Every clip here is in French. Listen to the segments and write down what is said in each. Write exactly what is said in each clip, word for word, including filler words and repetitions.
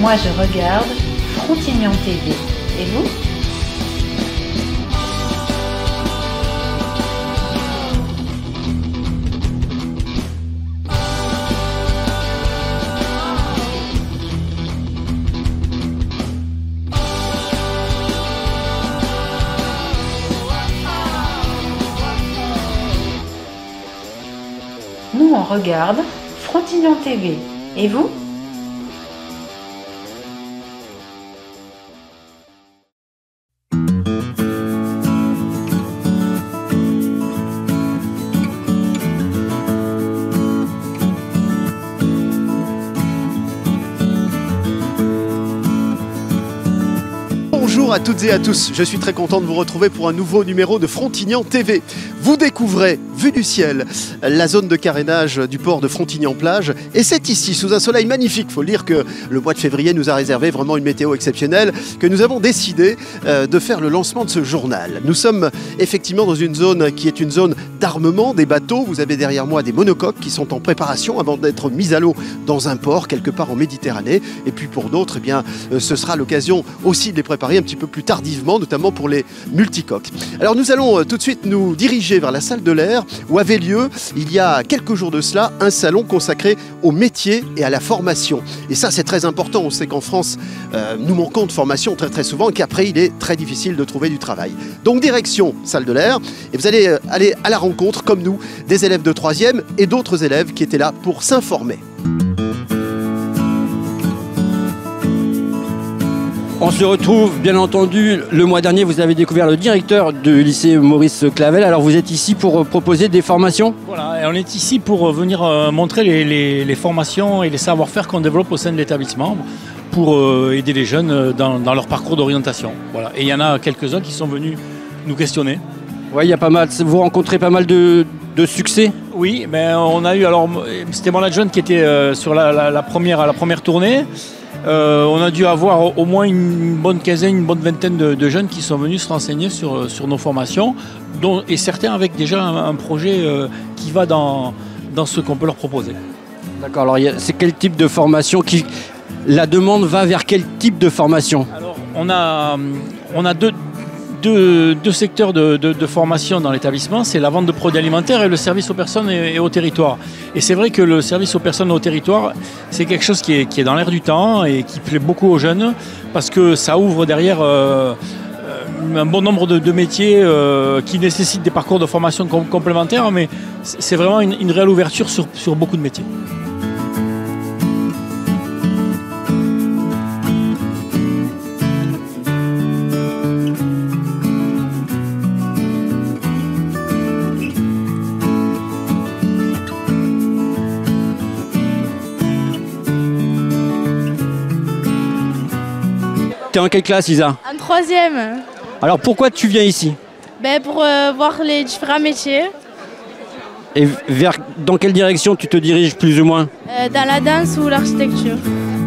Moi je regarde Frontignan T V. Et vous ? Nous on regarde Frontignan T V. Et vous ? Bonjour à toutes et à tous, je suis très content de vous retrouver pour un nouveau numéro de Frontignan T V. Vous découvrez, vue du ciel, la zone de carénage du port de Frontignan-Plage. Et c'est ici, sous un soleil magnifique, il faut le dire que le mois de février nous a réservé vraiment une météo exceptionnelle, que nous avons décidé euh, de faire le lancement de ce journal. Nous sommes effectivement dans une zone qui est une zone d'armement des bateaux. Vous avez derrière moi des monocoques qui sont en préparation avant d'être mis à l'eau dans un port, quelque part en Méditerranée. Et puis pour d'autres, eh bien, euh, ce sera l'occasion aussi de les préparer un petit peu plus tardivement, notamment pour les multicoques. Alors nous allons euh, tout de suite nous diriger vers la salle de l'air où avait lieu, il y a quelques jours de cela, un salon consacré au métier et à la formation. Et ça c'est très important, on sait qu'en France euh, nous manquons de formation très très souvent et qu'après il est très difficile de trouver du travail. Donc direction salle de l'air et vous allez euh, aller à la rencontre comme nous des élèves de troisième et d'autres élèves qui étaient là pour s'informer. On se retrouve, bien entendu, le mois dernier, vous avez découvert le directeur du lycée Maurice Clavel. Alors vous êtes ici pour proposer des formations ? Voilà, et on est ici pour venir montrer les, les, les formations et les savoir-faire qu'on développe au sein de l'établissement pour aider les jeunes dans, dans leur parcours d'orientation. Voilà. Et il y en a quelques-uns qui sont venus nous questionner. Oui, il y a pas mal. Vous rencontrez pas mal de, de succès ? Oui, mais on a eu, alors, c'était mon adjoint qui était sur la, la, la, première, la première tournée. Euh, on a dû avoir au moins une bonne quinzaine, une bonne vingtaine de, de jeunes qui sont venus se renseigner sur, sur nos formations, dont, et certains avec déjà un, un projet euh, qui va dans, dans ce qu'on peut leur proposer. D'accord, alors c'est quel type de formation qui... La demande va vers quel type de formation ? Alors, on a, on a deux, deux, deux secteurs de, de, de formation dans l'établissement, c'est la vente de produits alimentaires et le service aux personnes et, et au territoire. Et c'est vrai que le service aux personnes et au territoire, c'est quelque chose qui est, qui est dans l'air du temps et qui plaît beaucoup aux jeunes parce que ça ouvre derrière euh, un bon nombre de, de métiers euh, qui nécessitent des parcours de formation com- complémentaires, mais c'est vraiment une, une réelle ouverture sur, sur beaucoup de métiers. T'es en quelle classe, Isa ? En troisième. Alors pourquoi tu viens ici ? Ben, pour euh, voir les différents métiers. Et vers dans quelle direction tu te diriges plus ou moins ? Euh, dans la danse ou l'architecture.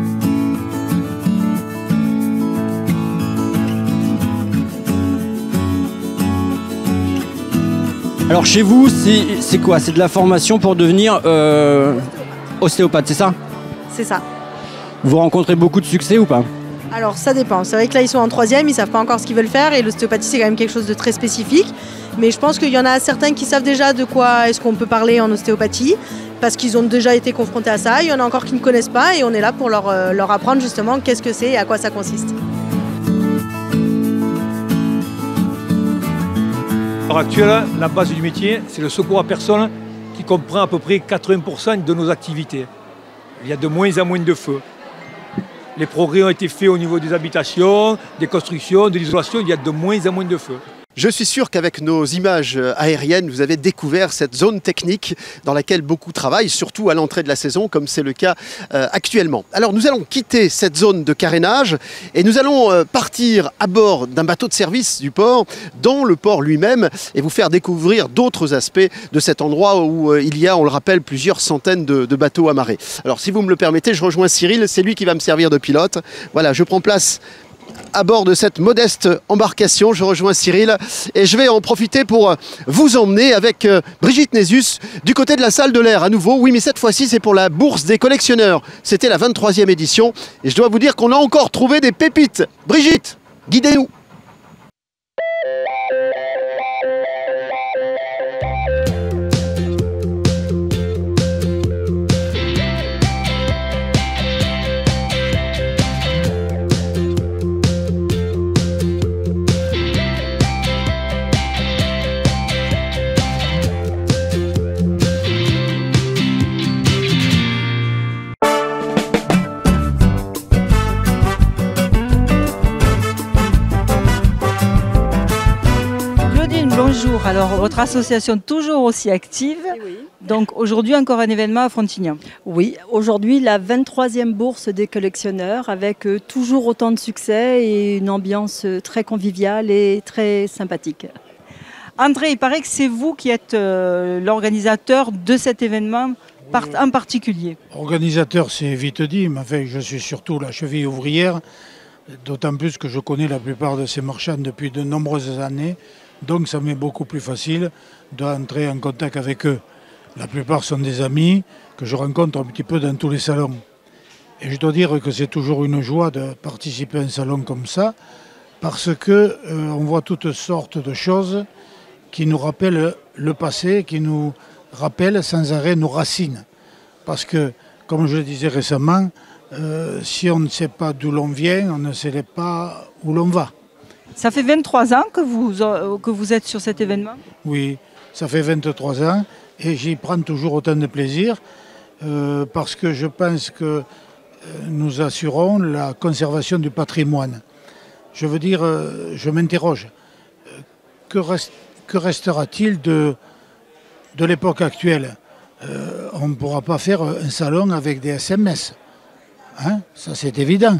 Alors chez vous, c'est, c'est quoi ? C'est de la formation pour devenir euh, ostéopathe, c'est ça ? C'est ça. Vous rencontrez beaucoup de succès ou pas ? Alors ça dépend, c'est vrai que là ils sont en troisième, ils savent pas encore ce qu'ils veulent faire et l'ostéopathie c'est quand même quelque chose de très spécifique. Mais je pense qu'il y en a certains qui savent déjà de quoi est-ce qu'on peut parler en ostéopathie parce qu'ils ont déjà été confrontés à ça. Il y en a encore qui ne connaissent pas et on est là pour leur, euh, leur apprendre justement qu'est-ce que c'est et à quoi ça consiste. À l'heure actuelle, la base du métier, c'est le secours à personne qui comprend à peu près quatre-vingts pour cent de nos activités. Il y a de moins en moins de feux. Les progrès ont été faits au niveau des habitations, des constructions, de l'isolation, il y a de moins en moins de feux. Je suis sûr qu'avec nos images aériennes, vous avez découvert cette zone technique dans laquelle beaucoup travaillent, surtout à l'entrée de la saison, comme c'est le cas euh, actuellement. Alors nous allons quitter cette zone de carénage et nous allons euh, partir à bord d'un bateau de service du port, dans le port lui-même, et vous faire découvrir d'autres aspects de cet endroit où euh, il y a, on le rappelle, plusieurs centaines de, de bateaux amarrés. Alors si vous me le permettez, je rejoins Cyril, c'est lui qui va me servir de pilote. Voilà, je prends place à bord de cette modeste embarcation. Je rejoins Cyril et je vais en profiter pour vous emmener avec Brigitte Nézus du côté de la salle de l'air à nouveau. Oui, mais cette fois-ci, c'est pour la bourse des collectionneurs. C'était la vingt-troisième édition et je dois vous dire qu'on a encore trouvé des pépites. Brigitte, guidez-nous. Bonjour, alors votre association toujours aussi active, oui. Donc aujourd'hui encore un événement à Frontignan. Oui, aujourd'hui la vingt-troisième bourse des collectionneurs avec euh, toujours autant de succès et une ambiance euh, très conviviale et très sympathique. André, il paraît que c'est vous qui êtes euh, l'organisateur de cet événement par Oui. en particulier. Organisateur, c'est vite dit, mais enfin, je suis surtout la cheville ouvrière, d'autant plus que je connais la plupart de ces marchands depuis de nombreuses années. Donc ça m'est beaucoup plus facile d'entrer en contact avec eux. La plupart sont des amis que je rencontre un petit peu dans tous les salons. Et je dois dire que c'est toujours une joie de participer à un salon comme ça, parce qu'on euh, voit toutes sortes de choses qui nous rappellent le passé, qui nous rappellent sans arrêt nos racines. Parce que, comme je le disais récemment, euh, si on ne sait pas d'où l'on vient, on ne sait pas où l'on va. Ça fait vingt-trois ans que vous, que vous êtes sur cet événement? Oui, ça fait vingt-trois ans et j'y prends toujours autant de plaisir euh, parce que je pense que euh, nous assurons la conservation du patrimoine. Je veux dire, euh, je m'interroge, euh, que, reste, que restera-t-il de, de l'époque actuelle? euh, On ne pourra pas faire un salon avec des S M S, hein, ça c'est évident.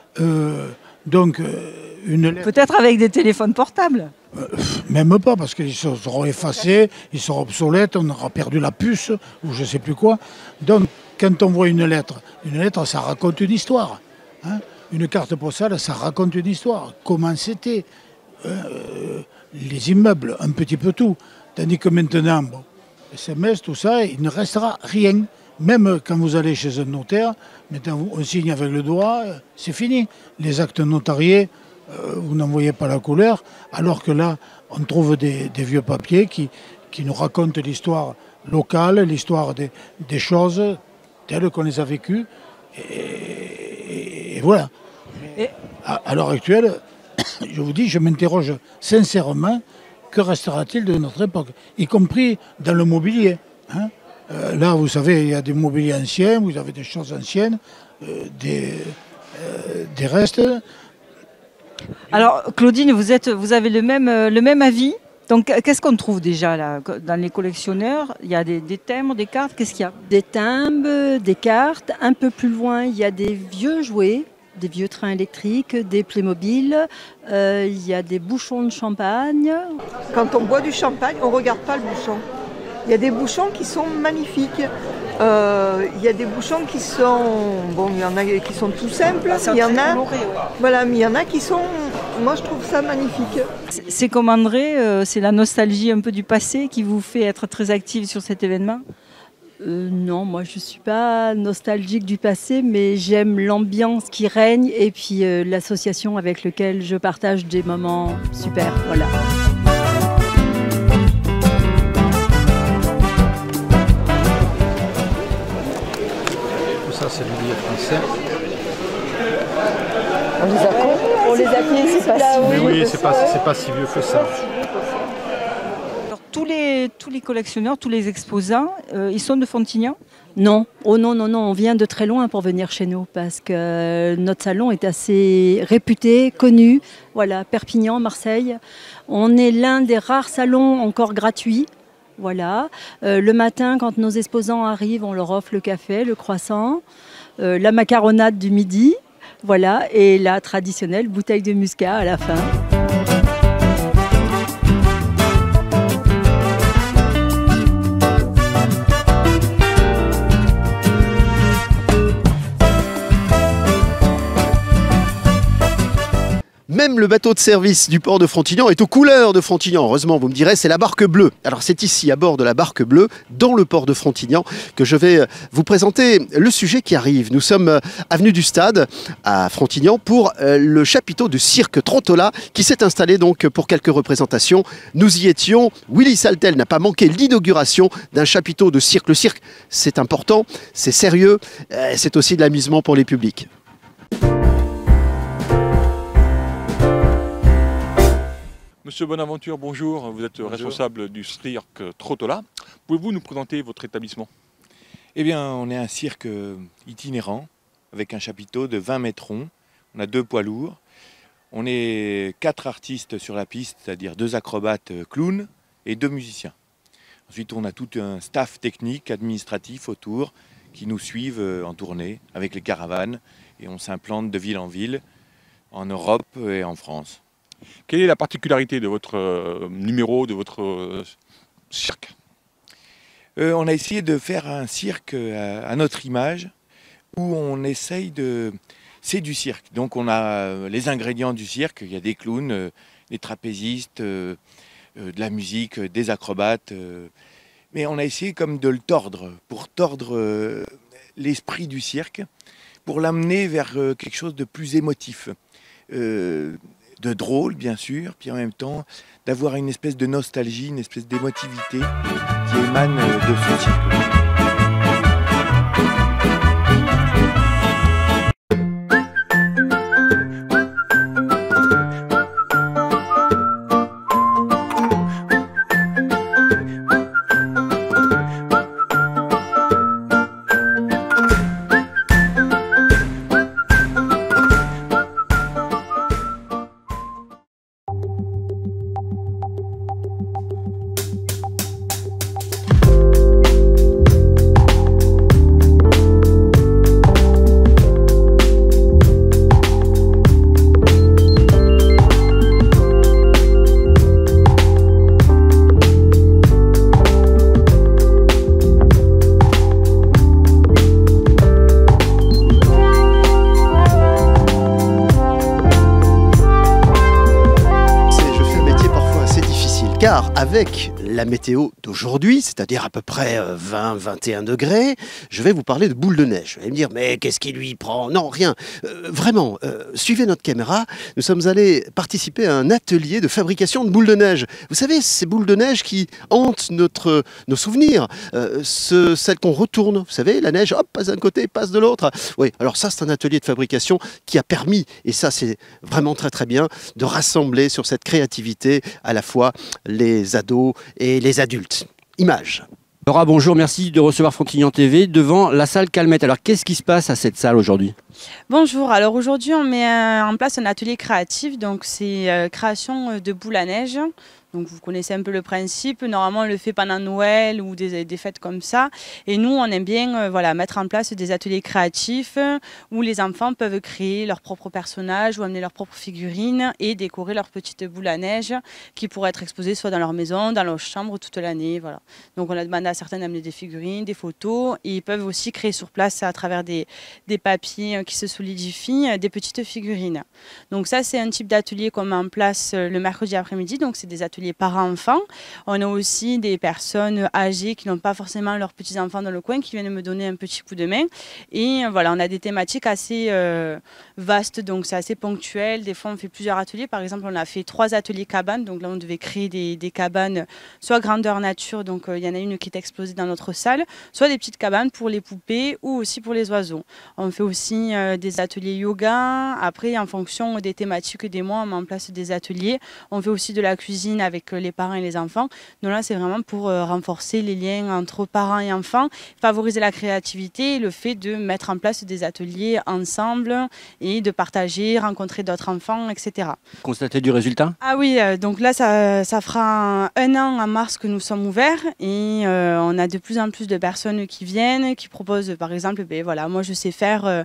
Euh, donc... Euh, Peut-être avec des téléphones portables. Euh, même pas, parce qu'ils seront effacés, ils seront obsolètes, on aura perdu la puce, ou je ne sais plus quoi. Donc, quand on voit une lettre, une lettre, ça raconte une histoire. Hein. Une carte postale, ça raconte une histoire. Comment c'était, euh, les immeubles, un petit peu tout. Tandis que maintenant, bon, S M S, tout ça, il ne restera rien. Même quand vous allez chez un notaire, maintenant on signe avec le doigt, c'est fini. Les actes notariés, vous n'en voyez pas la couleur, alors que là, on trouve des, des vieux papiers qui, qui nous racontent l'histoire locale, l'histoire des, des choses telles qu'on les a vécues. Et, et, et voilà. Et à, à l'heure actuelle, je vous dis, je m'interroge sincèrement, que restera-t-il de notre époque, y compris dans le mobilier, hein. euh, Là, vous savez, il y a des mobiliers anciens, vous avez des choses anciennes, euh, des, euh, des restes. Alors, Claudine, vous, êtes, vous avez le même, le même avis. Donc, qu'est-ce qu'on trouve déjà là dans les collectionneurs? Il y a des, des timbres, des cartes, qu'est-ce qu'il y a? Des timbres, des cartes. Un peu plus loin, il y a des vieux jouets, des vieux trains électriques, des Playmobil. Euh, il y a des bouchons de champagne. Quand on boit du champagne, on ne regarde pas le bouchon. Il y a des bouchons qui sont magnifiques. Euh, il y a des bouchons qui sont, bon, il y en a qui sont tout simples, il y en a, coloré, ouais. Voilà, mais il y en a qui sont, moi je trouve ça magnifique. C'est comme André, euh, c'est la nostalgie un peu du passé qui vous fait être très active sur cet événement? euh, Non, moi je ne suis pas nostalgique du passé, mais j'aime l'ambiance qui règne et puis euh, l'association avec laquelle je partage des moments super, voilà. Ça, c'est le billet français. On les a, on les a pris, c'est pas si Mais vieux oui, que c'est ça. pas, c'est pas si vieux que ça. Alors, tous, les, tous les collectionneurs, tous les exposants, euh, ils sont de Frontignan? Non, oh non, non, non, on vient de très loin pour venir chez nous parce que notre salon est assez réputé, connu. Voilà, Perpignan, Marseille. On est l'un des rares salons encore gratuits. Voilà. Euh, le matin, quand nos exposants arrivent, on leur offre le café, le croissant, euh, la macaronade du midi, voilà, et la traditionnelle bouteille de muscat à la fin. Même le bateau de service du port de Frontignan est aux couleurs de Frontignan. Heureusement, vous me direz, c'est la barque bleue. Alors c'est ici, à bord de la barque bleue, dans le port de Frontignan, que je vais vous présenter le sujet qui arrive. Nous sommes avenue du Stade, à Frontignan, pour le chapiteau du cirque Trottola, qui s'est installé donc pour quelques représentations. Nous y étions. Willy Saltel n'a pas manqué l'inauguration d'un chapiteau de cirque. Le cirque, c'est important, c'est sérieux, c'est aussi de l'amusement pour les publics. Monsieur Bonaventure, bonjour. Vous êtes bonjour. Responsable du cirque Trottola. Pouvez-vous nous présenter votre établissement? Eh bien, on est un cirque itinérant avec un chapiteau de vingt mètres ronds. On a deux poids lourds. On est quatre artistes sur la piste, c'est-à-dire deux acrobates clowns et deux musiciens. Ensuite, on a tout un staff technique, administratif autour qui nous suivent en tournée avec les caravanes et on s'implante de ville en ville, en Europe et en France. Quelle est la particularité de votre euh, numéro, de votre euh, cirque? euh, On a essayé de faire un cirque à, à notre image, où on essaye de... C'est du cirque, donc on a les ingrédients du cirque, il y a des clowns, euh, des trapézistes, euh, euh, de la musique, euh, des acrobates, euh, mais on a essayé comme de le tordre, pour tordre euh, l'esprit du cirque, pour l'amener vers euh, quelque chose de plus émotif. Euh, de drôle bien sûr, puis en même temps d'avoir une espèce de nostalgie, une espèce d'émotivité qui émane de ce cirque. Car avec la météo d'aujourd'hui, c'est-à-dire à peu près vingt à vingt et un degrés, je vais vous parler de boules de neige. Vous allez me dire, mais qu'est-ce qui lui prend? Non, rien. Euh, vraiment, euh, suivez notre caméra. Nous sommes allés participer à un atelier de fabrication de boules de neige. Vous savez, ces boules de neige qui hantent notre, nos souvenirs, euh, ce, celles qu'on retourne. Vous savez, la neige, hop, passe d'un côté, passe de l'autre. Oui, alors ça, c'est un atelier de fabrication qui a permis, et ça, c'est vraiment très très bien, de rassembler sur cette créativité à la fois les ados et les adultes. Image. Laura, bonjour, merci de recevoir Frontignan T V devant la salle Calmette. Alors, qu'est-ce qui se passe à cette salle aujourd'hui? Bonjour, alors aujourd'hui on met en place un atelier créatif, donc c'est euh, création de boules à neige. Donc vous connaissez un peu le principe, normalement on le fait pendant Noël ou des, des fêtes comme ça. Et nous on aime bien euh, voilà, mettre en place des ateliers créatifs où les enfants peuvent créer leurs propres personnages ou amener leurs propres figurines et décorer leurs petites boules à neige qui pourraient être exposées soit dans leur maison, dans leur chambre toute l'année. Voilà. Donc on a demandé à certains d'amener des figurines, des photos et ils peuvent aussi créer sur place à travers des, des papiers qui se solidifient des petites figurines. Donc ça c'est un type d'atelier qu'on met en place le mercredi après-midi, donc c'est des ateliers parents-enfants. On a aussi des personnes âgées qui n'ont pas forcément leurs petits-enfants dans le coin qui viennent me donner un petit coup de main. Et voilà, on a des thématiques assez euh, vastes, donc c'est assez ponctuel. Des fois, on fait plusieurs ateliers. Par exemple, on a fait trois ateliers cabanes. Donc là, on devait créer des, des cabanes, soit grandeur nature, donc il euh, y en a une qui est exposée dans notre salle, soit des petites cabanes pour les poupées ou aussi pour les oiseaux. On fait aussi euh, des ateliers yoga. Après, en fonction des thématiques des mois, on met en place des ateliers. On fait aussi de la cuisine avec les parents et les enfants. Donc là, c'est vraiment pour euh, renforcer les liens entre parents et enfants, favoriser la créativité et le fait de mettre en place des ateliers ensemble et de partager, rencontrer d'autres enfants, et cetera. Constater du résultat? Ah oui, euh, donc là, ça, ça fera un an en mars que nous sommes ouverts et euh, on a de plus en plus de personnes qui viennent, qui proposent, par exemple, ben, voilà, moi je sais faire euh, le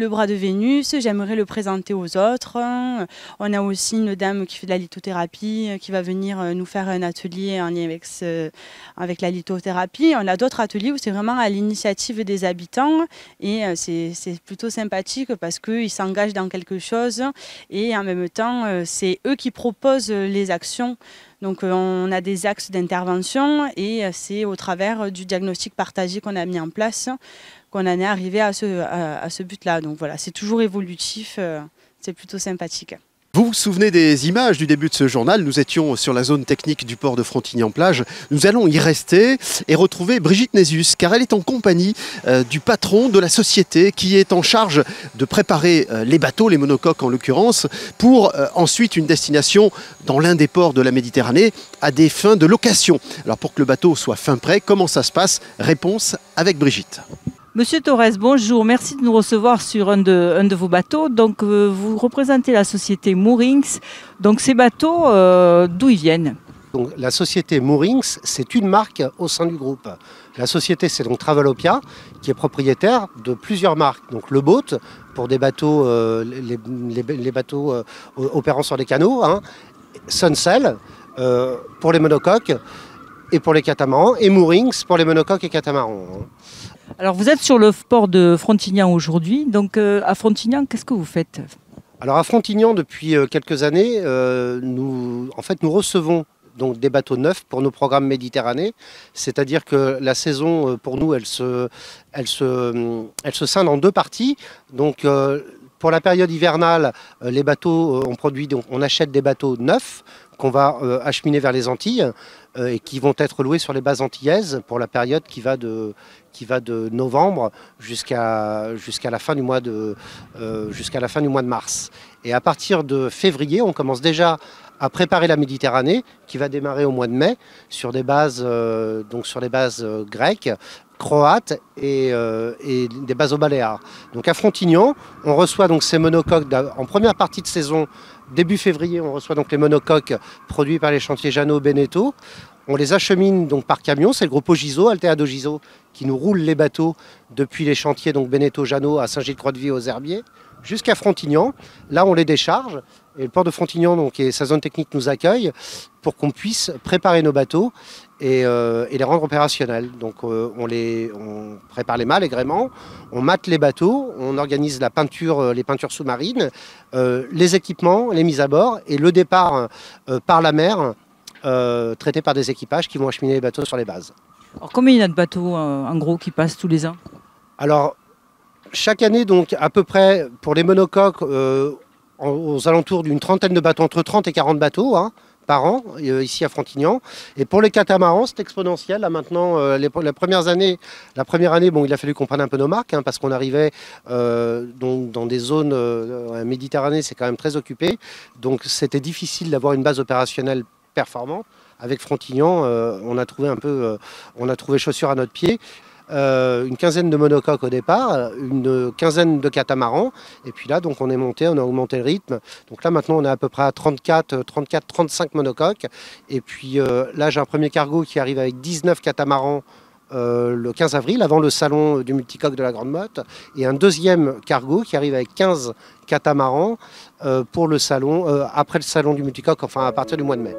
le bras de Vénus, j'aimerais le présenter aux autres. On a aussi une dame qui fait de la lithothérapie, qui va venir nous faire un atelier en lien avec, ce, avec la lithothérapie. On a d'autres ateliers où c'est vraiment à l'initiative des habitants et c'est plutôt sympathique parce qu'ils s'engagent dans quelque chose et en même temps, c'est eux qui proposent les actions. Donc on a des axes d'intervention et c'est au travers du diagnostic partagé qu'on a mis en place qu'on en est arrivé à ce, à, à ce but-là. Donc voilà, c'est toujours évolutif, c'est plutôt sympathique. Vous vous souvenez des images du début de ce journal? Nous étions sur la zone technique du port de Frontignan-Plage. Nous allons y rester et retrouver Brigitte Nézius, car elle est en compagnie euh, du patron de la société qui est en charge de préparer euh, les bateaux, les monocoques en l'occurrence, pour euh, ensuite une destination dans l'un des ports de la Méditerranée à des fins de location. Alors pour que le bateau soit fin prêt, comment ça se passe? Réponse avec Brigitte. Monsieur Torres, bonjour. Merci de nous recevoir sur un de, un de vos bateaux. Donc, euh, vous représentez la société Moorings. Donc, ces bateaux, euh, d'où ils viennent? Donc, la société Moorings, c'est une marque au sein du groupe. La société, c'est donc Travelopia, qui est propriétaire de plusieurs marques. Donc, le boat, pour des bateaux, euh, les, les, les bateaux euh, opérant sur des canaux. Hein. Sunsail, euh, pour les monocoques et pour les catamarans. Et Moorings, pour les monocoques et catamarans. Hein. Alors vous êtes sur le port de Frontignan aujourd'hui, donc euh, à Frontignan, qu'est-ce que vous faites? Alors à Frontignan, depuis euh, quelques années, euh, nous, en fait, nous recevons donc des bateaux neufs pour nos programmes Méditerranée, c'est-à-dire que la saison, euh, pour nous, elle se, elle, se, elle se scinde en deux parties. Donc euh, pour la période hivernale, euh, les bateaux, euh, on, produit, donc, on achète des bateaux neufs qu'on va euh, acheminer vers les Antilles euh, et qui vont être loués sur les bases antillaises pour la période qui va de, qui va de novembre jusqu'à jusqu'à la fin du mois de euh, jusqu'à la fin du mois de mars. Et à partir de février, on commence déjà à préparer la Méditerranée qui va démarrer au mois de mai sur des bases euh, donc sur les bases euh, grecques, croates et, euh, et des bases aux Baléares. Donc à Frontignan, on reçoit donc ces monocoques en première partie de saison. Début février, on reçoit donc les monocoques produits par les chantiers Jeannot Beneteau. On les achemine donc par camion, c'est le groupe Ogiso, Alteado Giso, qui nous roule les bateaux depuis les chantiers donc Beneteau Jeannot à Saint-Gilles-Croix-de-Vie aux Herbiers jusqu'à Frontignan. Là, on les décharge et le port de Frontignan donc, et sa zone technique nous accueille pour qu'on puisse préparer nos bateaux et, euh, et les rendre opérationnels. Donc euh, on, les, on prépare les mâts, les gréements, on mate les bateaux, on organise la peinture, les peintures sous-marines, euh, les équipements, les mises à bord et le départ euh, par la mer euh, traité par des équipages qui vont acheminer les bateaux sur les bases. Alors combien il y a de bateaux euh, en gros qui passent tous les ans? Alors chaque année donc à peu près pour les monocoques euh, aux alentours d'une trentaine de bateaux, entre trente et quarante bateaux hein, par an, euh, ici à Frontignan. Et pour les catamarans, c'est exponentiel. Là maintenant, euh, les, les premières années, la première année, bon, il a fallu qu'on prenne un peu nos marques, hein, parce qu'on arrivait euh, donc, dans des zones euh, Méditerranée, c'est quand même très occupé. Donc c'était difficile d'avoir une base opérationnelle performante. Avec Frontignan, euh, on a trouvé un peu, euh, on a trouvé chaussure à notre pied. Euh, une quinzaine de monocoques au départ, une quinzaine de catamarans, et puis là donc on est monté, on a augmenté le rythme. Donc là maintenant on est à peu près à trente-quatre, trente-quatre, trente-cinq monocoques, et puis euh, là j'ai un premier cargo qui arrive avec dix-neuf catamarans euh, le quinze avril, avant le salon du multicoque de la Grande Motte, et un deuxième cargo qui arrive avec quinze catamarans euh, pour le salon, euh, après le salon du multicoque, enfin à partir du mois de mai.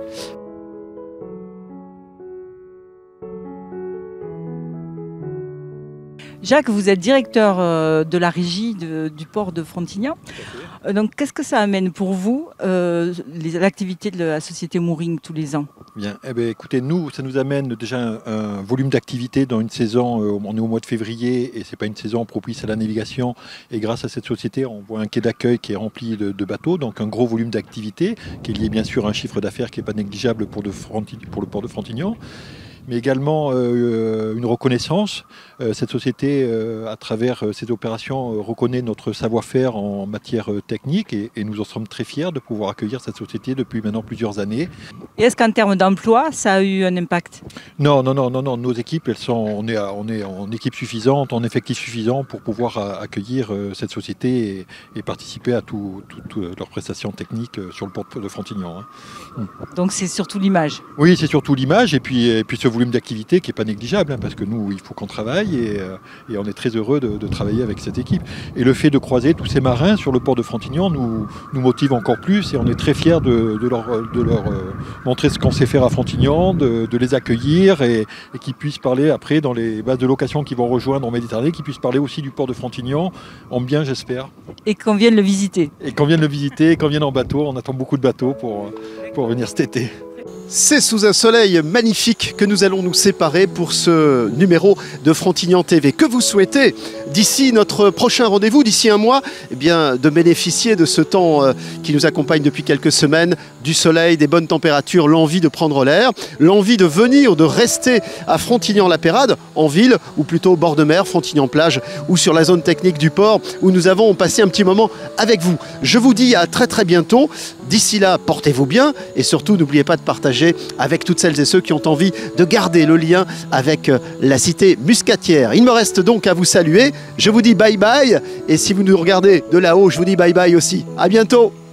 Jacques, vous êtes directeur euh, de la régie de, du port de Frontignan. Euh, donc, qu'est-ce que ça amène pour vous, euh, l'activité de la société Moorings tous les ans? Bien, eh bien, écoutez, nous, ça nous amène déjà un, un volume d'activité dans une saison, euh, on est au mois de février et ce n'est pas une saison propice à la navigation. Et grâce à cette société, on voit un quai d'accueil qui est rempli de, de bateaux, donc un gros volume d'activité qui est lié bien sûr à un chiffre d'affaires qui n'est pas négligeable pour, de pour le port de Frontignan, mais également euh, une reconnaissance. Euh, cette société, euh, à travers euh, ses opérations, euh, reconnaît notre savoir-faire en matière euh, technique et, et nous en sommes très fiers de pouvoir accueillir cette société depuis maintenant plusieurs années. Et est-ce qu'en termes d'emploi, ça a eu un impact? Non, non, non, non, non. Nos équipes, elles sont, on est, on est en équipe suffisante, en effectif suffisant pour pouvoir euh, accueillir euh, cette société et, et participer à toutes tout, tout leurs prestations techniques euh, sur le port de Frontignan. Hein. Donc c'est surtout l'image? Oui, c'est surtout l'image et puis, et puis ce volume d'activité qui n'est pas négligeable, hein, parce que nous, il faut qu'on travaille et, euh, et on est très heureux de, de travailler avec cette équipe. Et le fait de croiser tous ces marins sur le port de Frontignan nous, nous motive encore plus et on est très fiers de, de leur, de leur euh, montrer ce qu'on sait faire à Frontignan, de, de les accueillir et, et qu'ils puissent parler après dans les bases de location qui vont rejoindre en Méditerranée, qu'ils puissent parler aussi du port de Frontignan, en bien j'espère. Et qu'on vienne le visiter. Et qu'on vienne le visiter, qu'on vienne en bateau, on attend beaucoup de bateaux pour, pour venir cet été. C'est sous un soleil magnifique que nous allons nous séparer pour ce numéro de Frontignan T V. Que vous souhaitez d'ici notre prochain rendez-vous, d'ici un mois, eh bien, de bénéficier de ce temps euh, qui nous accompagne depuis quelques semaines, du soleil, des bonnes températures, l'envie de prendre l'air, l'envie de venir, de rester à Frontignan-la-Pérade, en ville, ou plutôt au bord de mer, Frontignan-Plage, ou sur la zone technique du port, où nous avons passé un petit moment avec vous. Je vous dis à très très bientôt. D'ici là, portez-vous bien et surtout n'oubliez pas de partager avec toutes celles et ceux qui ont envie de garder le lien avec la cité muscatière. Il me reste donc à vous saluer. Je vous dis bye bye et si vous nous regardez de là-haut, je vous dis bye bye aussi. À bientôt.